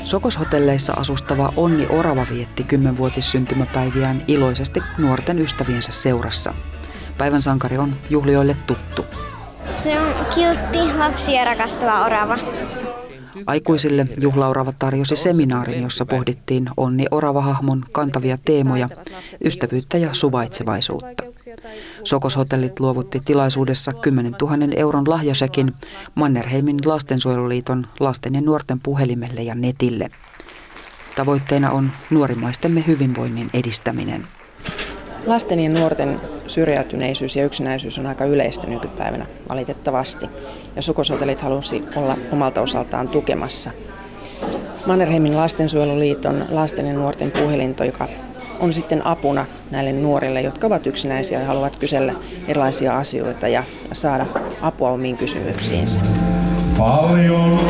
Sokoshotelleissa asustava Onni Orava vietti 10-vuotissyntymäpäiviään iloisesti nuorten ystäviensä seurassa. Päivän sankari on juhlijoille tuttu. Se on kiltti, lapsia rakastava orava. Aikuisille juhlaorava tarjosi seminaarin, jossa pohdittiin Onni Orava-hahmon kantavia teemoja, ystävyyttä ja suvaitsevaisuutta. Sokoshotellit luovutti tilaisuudessa 10 000 euron lahjasekin Mannerheimin lastensuojeluliiton lasten ja nuorten puhelimelle ja netille. Tavoitteena on nuorimaistemme hyvinvoinnin edistäminen. Lasten ja nuorten syrjäytyneisyys ja yksinäisyys on aika yleistä nykypäivänä, valitettavasti. Ja Sokoshotellit halusi olla omalta osaltaan tukemassa Mannerheimin lastensuojeluliiton lasten ja nuorten puhelinto, joka on sitten apuna näille nuorille, jotka ovat yksinäisiä ja haluavat kysellä erilaisia asioita ja saada apua omiin kysymyksiinsä. Paljon.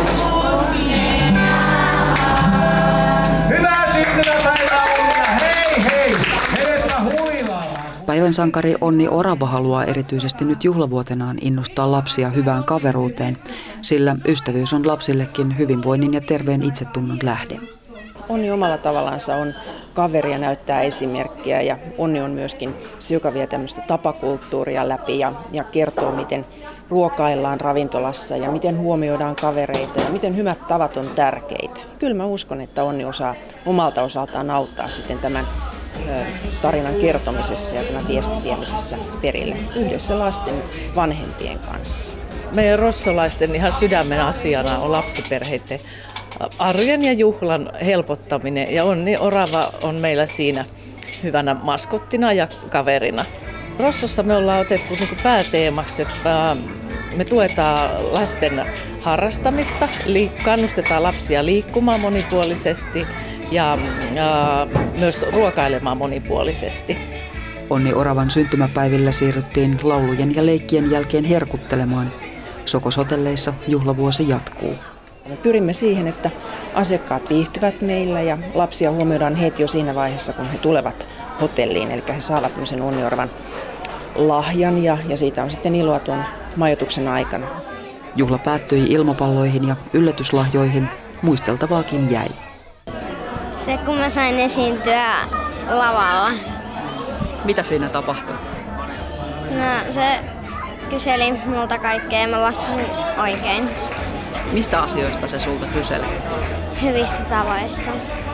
Hyvää syntymäpäivää, Onnina! Hei hei! Menetä huilaamaan! Päivän sankari Onni Orava haluaa erityisesti nyt juhlavuotenaan innostaa lapsia hyvään kaveruuteen, sillä ystävyys on lapsillekin hyvinvoinnin ja terveen itsetunnon lähde. Onni omalla tavallaansa on kaveri ja näyttää esimerkkiä ja Onni on myöskin se, joka vie tämmöistä tapakulttuuria läpi ja kertoo, miten ruokaillaan ravintolassa ja miten huomioidaan kavereita ja miten hyvät tavat on tärkeitä. Kyllä mä uskon, että Onni osaa omalta osaltaan auttaa sitten tämän tarinan kertomisessa ja tämän viestin viemisessä perille yhdessä lasten vanhempien kanssa. Meidän rossolaisten ihan sydämen asiana on lapsiperheiden arjen ja juhlan helpottaminen ja Onni Orava on meillä siinä hyvänä maskottina ja kaverina. Rossossa me ollaan otettu pääteemaksi, että me tuetaan lasten harrastamista, kannustetaan lapsia liikkumaan monipuolisesti ja myös ruokailemaan monipuolisesti. Onni Oravan syntymäpäivillä siirryttiin laulujen ja leikkien jälkeen herkuttelemaan. Sokoshotelleissa juhlavuosi jatkuu. Me pyrimme siihen, että asiakkaat viihtyvät meillä ja lapsia huomioidaan heti jo siinä vaiheessa, kun he tulevat hotelliin. Eli he saavat tämmöisen Onni Oravan lahjan ja siitä on sitten iloa tuon majoituksen aikana. Juhla päättyi ilmapalloihin ja yllätyslahjoihin, muisteltavaakin jäi. Se, kun mä sain esiintyä lavalla. Mitä siinä tapahtui? No, se kyseli multa kaikkea ja mä vastasin oikein. Mistä asioista se sulta kyseli? Hyvistä tavoista.